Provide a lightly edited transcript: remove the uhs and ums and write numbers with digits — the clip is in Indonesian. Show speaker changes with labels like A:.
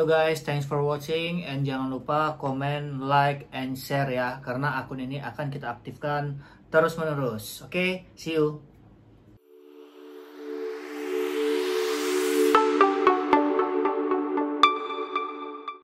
A: So guys, thanks for watching and jangan lupa comment, like, and share ya, karena akun ini akan kita aktifkan terus menerus. Oke, see you.